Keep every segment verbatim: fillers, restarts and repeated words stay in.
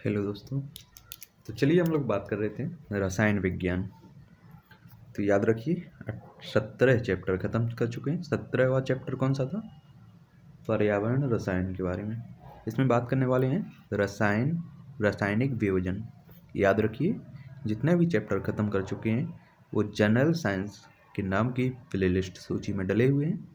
Hello दोस्तों। तो चलिए हम लोग बात कर रहे थे रसायन विज्ञान। तो याद रखिए सत्रह चैप्टर ख़त्म कर चुके हैं। सत्रहवां चैप्टर कौन सा था? पर्यावरण रसायन के बारे में। इसमें बात करने वाले हैं रसायन रासायनिक वियोजन। याद रखिए जितने भी चैप्टर ख़त्म कर चुके हैं वो जनरल साइंस के नाम की प्लेलिस्ट सूची में डले हुए हैं।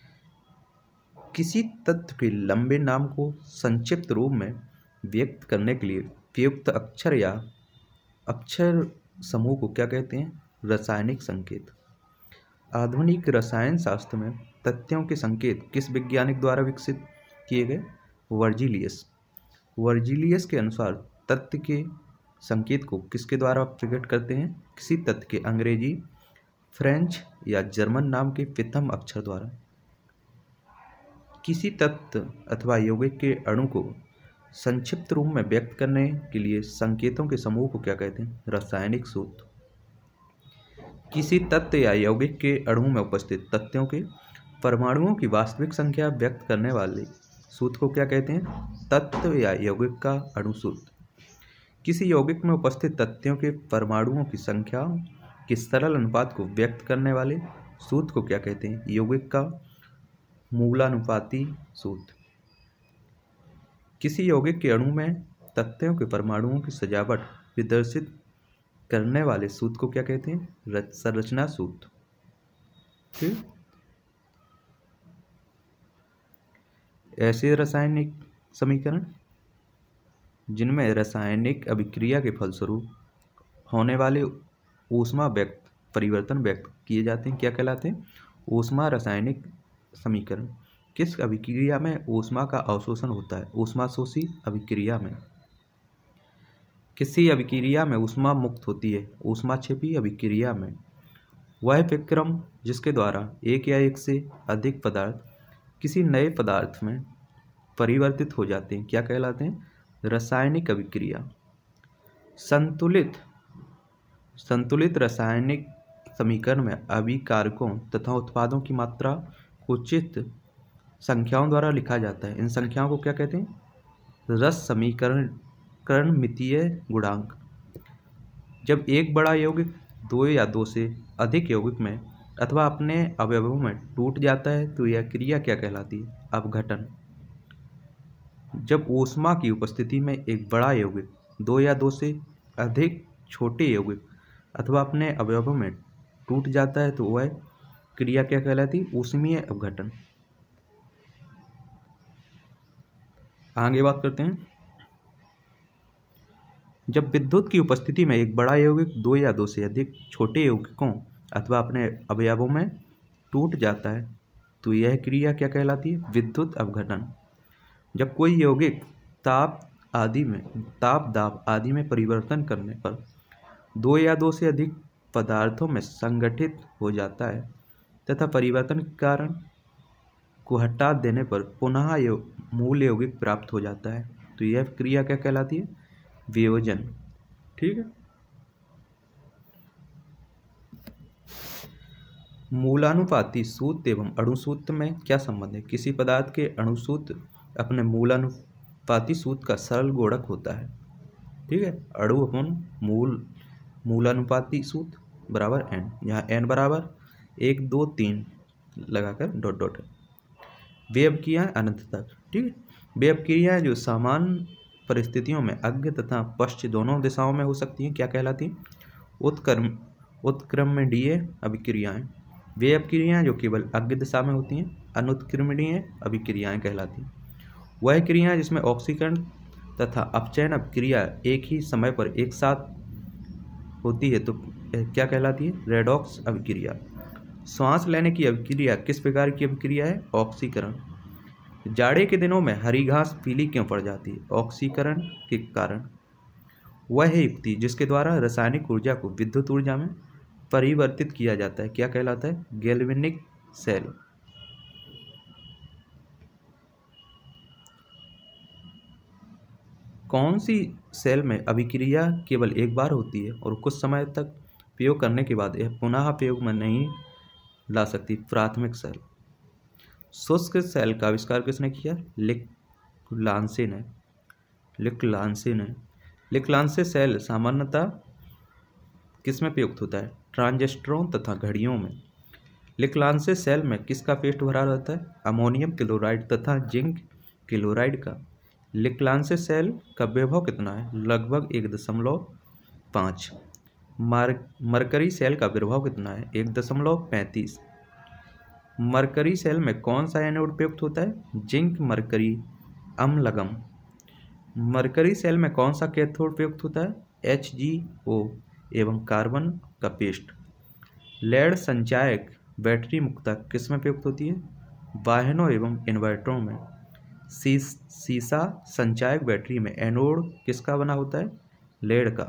किसी तत्व के लंबे नाम को संक्षिप्त रूप में व्यक्त करने के लिए उपयुक्त अक्षर या अक्षर समूह को क्या कहते हैं? रासायनिक संकेत। आधुनिक रसायन शास्त्र में तथ्यों के संकेत किस वैज्ञानिक द्वारा विकसित किए गए? वर्जिलियस। वर्जिलियस के अनुसार तथ्य के संकेत को किसके द्वारा प्रकट करते हैं? किसी तथ्य के अंग्रेजी, फ्रेंच या जर्मन नाम के प्रथम अक्षर द्वारा। किसी तत्व अथवा यौगिक के अणु को संक्षिप्त रूप में व्यक्त करने के लिए संकेतों के समूह को क्या कहते हैं? रासायनिक सूत्र। किसी तत्व या यौगिक के अणु में उपस्थित तत्वों के परमाणुओं की वास्तविक संख्या व्यक्त करने वाले सूत्र को क्या कहते हैं? तत्व या यौगिक का अणु सूत्र। किसी यौगिक में उपस्थित तत्वों के परमाणुओं की संख्या के सरल अनुपात को व्यक्त करने वाले सूत्र को क्या कहते हैं? यौगिक का मूलानुपाती सूत्र। किसी यौगिक के अणु में तत्वों के परमाणुओं की सजावट प्रदर्शित करने वाले सूत्र को क्या कहते हैं? संरचना सूत्र। ठीक। ऐसे रासायनिक समीकरण जिनमें रासायनिक अभिक्रिया के फलस्वरूप होने वाले ऊष्मा व्यक्त परिवर्तन व्यक्त किए जाते हैं क्या कहलाते हैं? ऊष्मा रासायनिक समीकरण। किस अभिक्रिया में ऊष्मा का अवशोषण होता है? ऊष्माशोषी अभिक्रिया में। किसी अभिक्रिया में ऊष्मा मुक्त होती है? ऊष्माक्षेपी अभिक्रिया में। वह विक्रम जिसके द्वारा एक या एक से अधिक पदार्थ किसी नए पदार्थ में परिवर्तित हो जाते हैं क्या कहलाते हैं? रासायनिक अभिक्रिया। संतुलित संतुलित रासायनिक समीकरण में अभिकारकों तथा उत्पादों की मात्रा को उचित संख्याओं द्वारा लिखा जाता है। इन संख्याओं को क्या कहते हैं? रस समीकरण करण मितीय गुणांक। जब एक बड़ा यौगिक दो या दो से अधिक यौगिक में अथवा अपने अवयवों में टूट जाता है तो यह क्रिया क्या कहलाती है? अपघटन। जब ऊष्मा की उपस्थिति में एक बड़ा यौगिक दो या दो से अधिक छोटे यौगिक अथवा अपने अवयवों में टूट जाता है तो वह क्रिया क्या कहलाती है? ऊष्मीय अपघटन। आगे बात करते हैं। जब विद्युत की उपस्थिति में एक बड़ा यौगिक दो या दो से अधिक छोटे यौगिकों अथवा अपने अवयवों में टूट जाता है तो यह क्रिया क्या कहलाती है? विद्युत अपघटन। जब कोई यौगिक ताप आदि में ताप दाब आदि में परिवर्तन करने पर दो या दो से अधिक पदार्थों में संगठित हो जाता है तथा परिवर्तन के कारण को हटा देने पर पुनः यो, मूल यौगिक प्राप्त हो जाता है तो यह क्रिया क्या कहलाती है? वियोजन। ठीक है। मूलानुपाती सूत्र एवं अणुसूत्र में क्या संबंध है? किसी पदार्थ के अणुसूत्र अपने मूलानुपाती सूत्र का सरल गुणक होता है। ठीक है। अणु अपन मूल मूलानुपाती सूत्र बराबर एन, यहाँ एन बराबर एक दो तीन लगाकर डॉट डॉट है। वे अपक्रियाएं अनंत तक। ठीक है। वे अपक्रियाएं जो सामान्य परिस्थितियों में अग्र तथा पश्च दोनों दिशाओं में हो सकती हैं क्या कहलाती हैं? उत्क्रम उत्क्रमणीय अभिक्रियाएं। वे अपक्रियाएं जो केवल अग्र दिशा में होती हैं अनुत्क्रमणीय अभिक्रियाएं कहलाती हैं। वह क्रियाएं जिसमें ऑक्सीकरण तथा अपचयन अभिक्रिया एक ही समय पर एक साथ होती है तो क्या कहलाती है? रेडॉक्स अभिक्रिया। श्वास लेने की अभिक्रिया किस प्रकार की अभिक्रिया है? ऑक्सीकरण। जाड़े के दिनों में हरी घास पीली क्यों पड़ जाती है? ऑक्सीकरण के कारण। वह है युक्ति जिसके द्वारा रासायनिक ऊर्जा को विद्युत ऊर्जा में परिवर्तित किया जाता है क्या कहलाता है? Galvanic cell. कौन सी सेल में अभिक्रिया केवल एक बार होती है और कुछ समय तक प्रयोग करने के बाद यह पुनः प्रयोग में नहीं ला सकती? प्राथमिक सेल। शुष्क सेल का आविष्कार किसने किया? लिक लांसे ने लिक लांसे ने लिक्लांसे सेल सामान्यतः किसमें प्रयुक्त होता है? ट्रांजिस्टरों तथा घड़ियों में। लिक्लांसे सेल में किसका पेस्ट भरा रहता है? अमोनियम क्लोराइड तथा जिंक क्लोराइड का। लिक्लांसे सेल का विभव कितना है? लगभग एक दशमलव पाँच। मार मरकरी सेल का विभव कितना है? एक दशमलव पैंतीस। मरकरी सेल में कौन सा एनोड प्रयुक्त होता है? Zinc mercury amalgam. Mercury cell में कौन सा कैथोड प्रयुक्त होता है? एच जी ओ एवं कार्बन का पेस्ट। लेड संचायक बैटरी मुक्तता किस में प्रयुक्त होती है? वाहनों एवं इन्वर्टरों में। शीश सीसा संचायक बैटरी में एनोड किसका बना होता है? लेड का।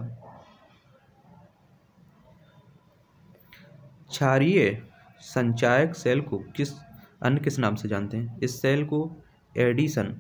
क्षारीय संचायक सेल को किस अन्य किस नाम से जानते हैं? इस सेल को एडिशन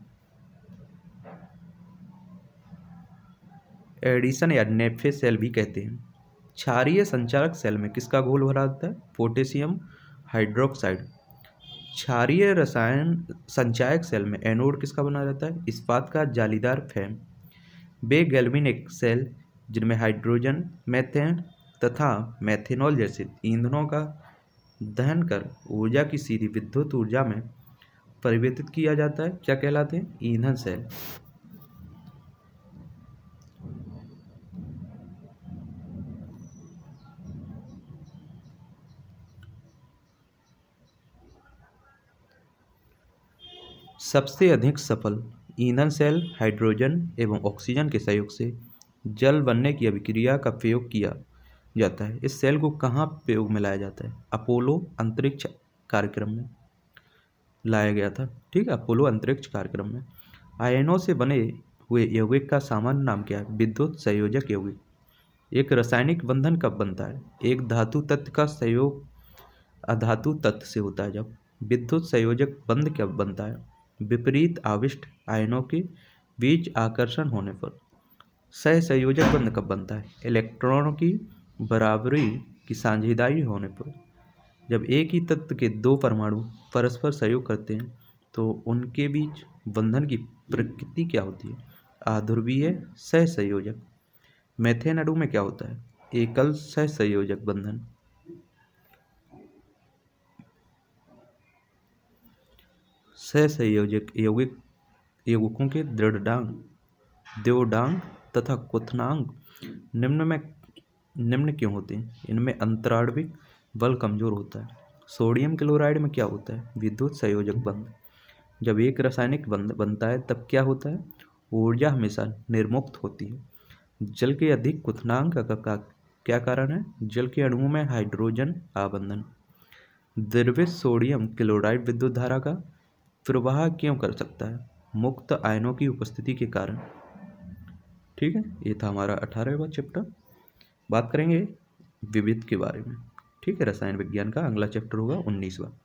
एडिशन या नेफे सेल भी कहते हैं। क्षारीय संचारक सेल में किसका घोल भरा होता है? Potassium hydroxide. क्षारीय रसायन संचायक सेल में एनोड किसका बना रहता है? इस्पात का जालीदार फ्रेम। वे गैल्वेनिक सेल जिनमें हाइड्रोजन, मीथेन तथा मेथेनॉल जैसे ईंधनों का दहन कर ऊर्जा की सीधी विद्युत ऊर्जा में परिवर्तित किया जाता है, क्या कहलाते हैं? ईंधन सेल। सबसे अधिक सफल ईंधन सेल हाइड्रोजन एवं ऑक्सीजन के सहयोग से जल बनने की अभिक्रिया का प्रयोग किया जाता है। इस सेल को कहाँ प्रयोग में लाया जाता है? अपोलो अंतरिक्ष कार्यक्रम में लाया गया था। ठीक है, अपोलो अंतरिक्ष कार्यक्रम में। आयनों से बने हुए यौगिक का सामान्य नाम क्या है? विद्युत संयोजक यौगिक। एक रासायनिक बंधन कब बनता है? एक धातु तत्व का संयोग अधातु तत्व से होता है जब। विद्युत संयोजक बंध कब बनता है? विपरीत आविष्ट आयनों के बीच आकर्षण होने पर। सह संयोजक बंध कब बनता है? इलेक्ट्रॉनों की बराबरी की साझेदारी होने पर। जब एक ही तत्व के दो परमाणु परस्पर सहयोग करते हैं तो उनके बीच बंधन की प्रकृति क्या होती है? आध्रुवीय सह संयोजक। मेथेन अणु में क्या होता है? एकल सह संयोजक बंधन। सह संयोजक यौगिक यौगिकों के दृढ़ांक, द्योडांक तथा क्वथनांक निम्न में निम्न क्यों होते हैं? इनमें अंतराणविक बल कमजोर होता है। सोडियम क्लोराइड में क्या होता है? विद्युत संयोजक बंध। जब एक रासायनिक बंध बनता है तब क्या होता है? ऊर्जा हमेशा निर्मुक्त होती है। जल के अधिक क्वथनांक का, का क्या कारण है? जल के अणुओं में हाइड्रोजन आबंधन। द्रवित सोडियम क्लोराइड विद्युत धारा का प्रवाह क्यों कर सकता है? मुक्त आयनों की उपस्थिति के कारण। ठीक है, ये था हमारा अठारहवां चैप्टर। बात करेंगे विविध के बारे में। ठीक है, रसायन विज्ञान का अगला चैप्टर होगा उन्नीसवां।